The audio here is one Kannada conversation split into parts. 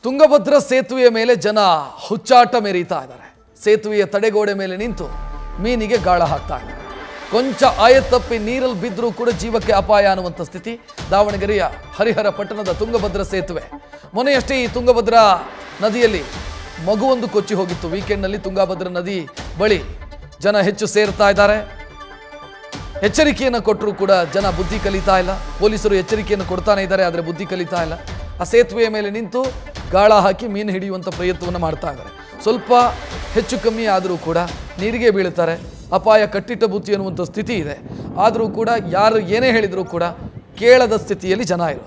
ತುಂಗಭದ್ರಾ ಸೇತುವೆಯ ಮೇಲೆ ಜನ ಹುಚ್ಚಾಟ ಮೆರೀತಾ ಇದ್ದಾರೆ. ಸೇತುವೆಯ ತಡೆಗೋಡೆ ಮೇಲೆ ನಿಂತು ಮೀನಿಗೆ ಗಾಳ ಹಾಕ್ತಾ ಇದ್ದಾರೆ. ಕೊಂಚ ಆಯತಪ್ಪಿ ನೀರಲ್ಲಿ ಬಿದ್ದರೂ ಕೂಡ ಜೀವಕ್ಕೆ ಅಪಾಯ ಅನ್ನುವಂಥ ಸ್ಥಿತಿ ದಾವಣಗೆರೆಯ ಹರಿಹರ ಪಟ್ಟಣದ ತುಂಗಭದ್ರಾ ಸೇತುವೆ. ಮೊನ್ನೆಯಷ್ಟೇ ಈ ತುಂಗಭದ್ರಾ ನದಿಯಲ್ಲಿ ಮಗುವೊಂದು ಕೊಚ್ಚಿ ಹೋಗಿತ್ತು. ವೀಕೆಂಡ್ನಲ್ಲಿ ತುಂಗಭದ್ರಾ ನದಿ ಬಳಿ ಜನ ಹೆಚ್ಚು ಸೇರ್ತಾ ಇದ್ದಾರೆ. ಎಚ್ಚರಿಕೆಯನ್ನು ಕೊಟ್ಟರೂ ಕೂಡ ಜನ ಬುದ್ಧಿ ಕಲಿತಾ ಇಲ್ಲ. ಪೊಲೀಸರು ಎಚ್ಚರಿಕೆಯನ್ನು ಕೊಡ್ತಾನೆ ಇದ್ದಾರೆ, ಆದರೆ ಬುದ್ಧಿ ಕಲಿತಾ ಇಲ್ಲ. ಆ ಸೇತುವೆಯ ಮೇಲೆ ನಿಂತು ಗಾಳ ಹಾಕಿ ಮೀನು ಹಿಡಿಯುವಂಥ ಪ್ರಯತ್ನವನ್ನು ಮಾಡ್ತಾ ಇದ್ದಾರೆ. ಸ್ವಲ್ಪ ಹೆಚ್ಚು ಕಮ್ಮಿ ಆದರೂ ಕೂಡ ನೀರಿಗೆ ಬೀಳುತ್ತಾರೆ. ಅಪಾಯ ಕಟ್ಟಿಟ್ಟ ಬುತ್ತಿ ಅನ್ನುವಂಥ ಸ್ಥಿತಿ ಇದೆ. ಆದರೂ ಕೂಡ ಯಾರು ಏನೇ ಹೇಳಿದರೂ ಕೂಡ ಕೇಳದ ಸ್ಥಿತಿಯಲ್ಲಿ ಜನ ಇರೋದು.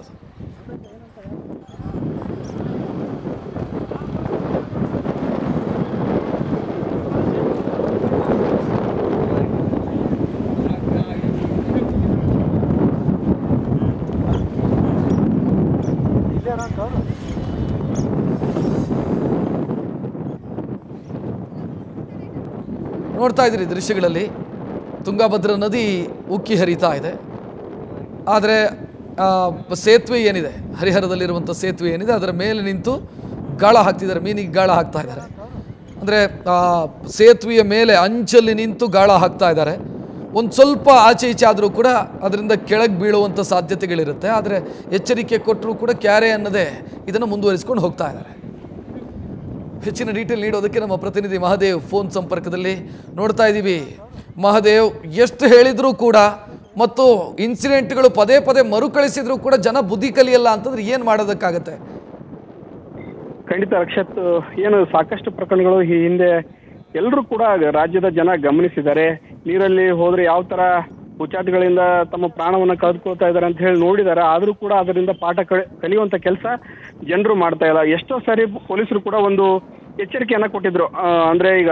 ನೋಡ್ತಾ ಇದ್ದೀರಿ ದೃಶ್ಯಗಳಲ್ಲಿ ತುಂಗಭದ್ರಾ ನದಿ ಉಕ್ಕಿ ಹರಿತಾ ಇದೆ. ಆದರೆ ಸೇತುವೆ ಏನಿದೆ, ಹರಿಹರದಲ್ಲಿರುವಂಥ ಸೇತುವೆ ಏನಿದೆ, ಅದರ ಮೇಲೆ ನಿಂತು ಗಾಳ ಹಾಕ್ತಿದ್ದಾರೆ, ಮೀನಿಗೆ ಗಾಳ ಹಾಕ್ತಾ ಇದ್ದಾರೆ. ಅಂದರೆ ಸೇತುವೆಯ ಮೇಲೆ ಅಂಚಲ್ಲಿ ನಿಂತು ಗಾಳ ಹಾಕ್ತಾ ಇದ್ದಾರೆ. ಒಂದು ಸ್ವಲ್ಪ ಆಚೆ ಈಚೆ ಆದರೂ ಕೂಡ ಅದರಿಂದ ಕೆಳಗೆ ಬೀಳುವಂಥ ಸಾಧ್ಯತೆಗಳಿರುತ್ತೆ. ಆದರೆ ಎಚ್ಚರಿಕೆ ಕೊಟ್ಟರೂ ಕೂಡ ಕ್ಯಾರೆ ಅನ್ನದೇ ಇದನ್ನು ಮುಂದುವರಿಸ್ಕೊಂಡು ಹೋಗ್ತಾ ಇದ್ದಾರೆ. ಹೆಚ್ಚಿನ ಡೀಟೇಲ್ ನೀಡೋದಕ್ಕೆ ನಮ್ಮ ಪ್ರತಿನಿಧಿ ಮಹದೇವ್ ಫೋನ್ ಸಂಪರ್ಕದಲ್ಲಿ. ನೋಡ್ತಾ ಇದ್ದೀವಿ ಮಹದೇವ್, ಎಷ್ಟು ಹೇಳಿದರೂ ಕೂಡ ಮತ್ತು ಇನ್ಸಿಡೆಂಟ್ಗಳು ಪದೇ ಪದೇ ಮರುಕಳಿಸಿದ್ರು ಕೂಡ ಜನ ಬುದ್ಧಿ ಕಲಿಯಲ್ಲ ಅಂತಂದ್ರೆ ಏನು ಮಾಡೋದಕ್ಕಾಗತ್ತೆ? ಖಂಡಿತ ರಕ್ಷತ್, ಏನು ಸಾಕಷ್ಟು ಪ್ರಕರಣಗಳು ಈ ಹಿಂದೆ ಎಲ್ಲರೂ ಕೂಡ ರಾಜ್ಯದ ಜನ ಗಮನಿಸಿದ್ದಾರೆ. ನೀರಲ್ಲಿ ಹೋದ್ರೆ ಯಾವ ತರ ಹುಚ್ಚಾಟಗಳಿಂದ ತಮ್ಮ ಪ್ರಾಣವನ್ನ ಕಳೆದುಕೊಳ್ತಾ ಇದ್ದಾರೆ ಅಂತ ಹೇಳಿ ನೋಡಿದ್ದಾರೆ. ಆದ್ರೂ ಕೂಡ ಅದರಿಂದ ಪಾಠ ಕಲಿಯುವಂತ ಕೆಲಸ ಜನರು ಮಾಡ್ತಾ ಇಲ್ಲ. ಎಷ್ಟೋ ಸಾರಿ ಪೊಲೀಸರು ಕೂಡ ಒಂದು ಎಚ್ಚರಿಕೆಯನ್ನ ಕೊಟ್ಟಿದ್ರು. ಅಂದ್ರೆ ಈಗ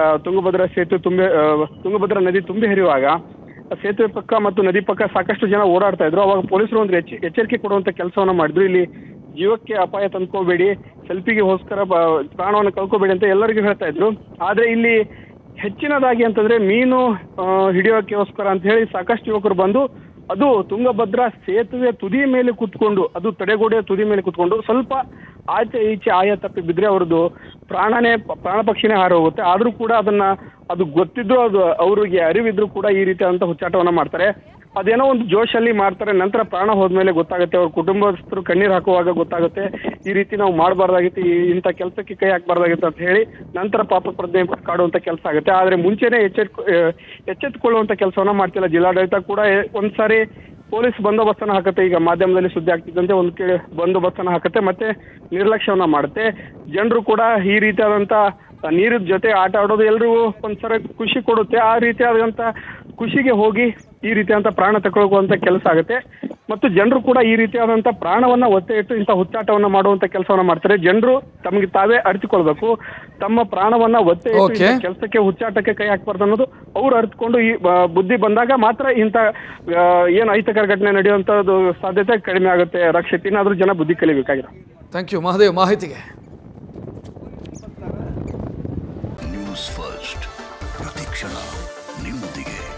ತುಂಗಭದ್ರಾ ನದಿ ತುಂಬಿ ಹರಿಯುವಾಗ ಸೇತುವೆ ಪಕ್ಕ ಮತ್ತು ನದಿ ಪಕ್ಕ ಸಾಕಷ್ಟು ಜನ ಓಡಾಡ್ತಾ ಇದ್ರು. ಅವಾಗ ಪೊಲೀಸರು ಒಂದು ಎಚ್ಚರಿಕೆ ಕೊಡುವಂತ ಕೆಲಸವನ್ನ ಮಾಡಿದ್ರು. ಇಲ್ಲಿ ಜೀವಕ್ಕೆ ಅಪಾಯ ತಂದ್ಕೋಬೇಡಿ, ಸೆಲ್ಫಿಗೆಗೋಸ್ಕರ ಪ್ರಾಣವನ್ನು ಕಳ್ಕೋಬೇಡಿ ಅಂತ ಎಲ್ಲರಿಗೂ ಹೇಳ್ತಾ ಇದ್ರು. ಆದ್ರೆ ಇಲ್ಲಿ ಹೆಚ್ಚಿನದಾಗಿ ಅಂತಂದ್ರೆ ಮೀನು ಹಿಡಿಯೋಕ್ಕೋಸ್ಕರ ಅಂತ ಹೇಳಿ ಸಾಕಷ್ಟು ಯುವಕರು ಬಂದು ಅದು ತುಂಗಭದ್ರಾ ಸೇತುವೆ ತುದಿ ಮೇಲೆ ಕುತ್ಕೊಂಡು, ಅದು ತಡೆಗೋಡೆಯ ತುದಿ ಮೇಲೆ ಕುತ್ಕೊಂಡು ಸ್ವಲ್ಪ ಆಚೆ ಈಚೆ ಆಯ ತಪ್ಪಿ ಬಿದ್ರೆ ಅವ್ರದ್ದು ಪ್ರಾಣ ಪಕ್ಷಿನೇ ಹಾರಿ ಹೋಗುತ್ತೆ. ಆದ್ರೂ ಕೂಡ ಅದು ಗೊತ್ತಿದ್ರು, ಅದು ಅವ್ರಿಗೆ ಅರಿವಿದ್ರು ಕೂಡ ಈ ರೀತಿಯಾದಂತ ಹುಚ್ಚಾಟವನ್ನ ಮಾಡ್ತಾರೆ. ಅದೇನೋ ಒಂದು ಜೋಶಲ್ಲಿ ಮಾಡ್ತಾರೆ. ನಂತರ ಪ್ರಾಣ ಹೋದ್ಮೇಲೆ ಗೊತ್ತಾಗುತ್ತೆ, ಅವ್ರ ಕುಟುಂಬಸ್ಥರು ಕಣ್ಣೀರು ಹಾಕುವಾಗ ಗೊತ್ತಾಗುತ್ತೆ ಈ ರೀತಿ ನಾವು ಮಾಡಬಾರ್ದಾಗಿತ್ತು, ಇಂಥ ಕೆಲಸಕ್ಕೆ ಕೈ ಹಾಕಬಾರ್ದಾಗಿತ್ತು ಅಂತ ಹೇಳಿ ನಂತರ ಪಾಪ ಪ್ರಜ್ಞೆ ಕಾಡುವಂತ ಕೆಲಸ ಆಗುತ್ತೆ. ಆದ್ರೆ ಮುಂಚೆನೆ ಎಚ್ಚೆತ್ತುಕೊಳ್ಳುವಂತ ಕೆಲಸವನ್ನ ಮಾಡ್ತಿಲ್ಲ ಜಿಲ್ಲಾಡಳಿತ ಕೂಡ. ಒಂದ್ಸಾರಿ ಪೊಲೀಸ್ ಬಂದೋಬಸ್ತನ್ನ ಹಾಕತ್ತೆ, ಈಗ ಮಾಧ್ಯಮದಲ್ಲಿ ಸುದ್ದಿ ಆಗ್ತಿದ್ದಂತೆ ಒಂದ್ ಕಡೆ ಬಂದೋಬಸ್ತನ್ನ ಹಾಕತ್ತೆ, ಮತ್ತೆ ನಿರ್ಲಕ್ಷ್ಯವನ್ನ ಮಾಡುತ್ತೆ. ಜನರು ಕೂಡ ಈ ರೀತಿಯಾದಂತ ನೀರಿನ ಜೊತೆ ಆಟ ಆಡೋದು ಎಲ್ರಿಗೂ ಒಂದ್ಸರಿ ಖುಷಿ ಕೊಡುತ್ತೆ. ಆ ರೀತಿಯಾದಂತ ಖುಷಿಗೆ ಹೋಗಿ ಈ ರೀತಿಯಾದಂತ ಪ್ರಾಣ ತಗೊಳ್ಳುವಂತ ಕೆಲಸ ಆಗುತ್ತೆ. ಮತ್ತು ಜನರು ಕೂಡ ಈ ರೀತಿಯಾದಂತ ಪ್ರಾಣವನ್ನ ಒತ್ತೆ ಇಟ್ಟು ಇಂಥ ಹುಚ್ಚಾಟವನ್ನ ಮಾಡುವಂತ ಕೆಲಸವನ್ನ ಮಾಡ್ತಾರೆ. ಜನರು ತಮಗೆ ತಾವೇ ಅರಿತುಕೊಳ್ಬೇಕು, ತಮ್ಮ ಪ್ರಾಣವನ್ನ ಒತ್ತೆ ಇಟ್ಟು ಕೆಲಸಕ್ಕೆ ಹುಚ್ಚಾಟಕ್ಕೆ ಕೈ ಹಾಕ್ಬಾರ್ದು ಅನ್ನೋದು ಅವ್ರು ಅರಿತುಕೊಂಡು ಈ ಬುದ್ಧಿ ಬಂದಾಗ ಮಾತ್ರ ಇಂಥ ಏನು ಅಹಿತಕರ ಘಟನೆ ನಡೆಯುವಂತದ್ದು ಸಾಧ್ಯತೆ ಕಡಿಮೆ ಆಗುತ್ತೆ. ರಕ್ಷಿತ್, ಇನ್ನಾದ್ರೂ ಜನ ಬುದ್ಧಿ ಕಲಿಬೇಕಾಗಿದೆ. ಥ್ಯಾಂಕ್ ಯು ಮಹದೇವ್ ಮಾಹಿತಿಗೆ. ನ್ಯೂಸ್ ಫಸ್ಟ್ ಪ್ರತಿಕ್ಷಣ ನಿಮ್ಮೊಂದಿಗೆ.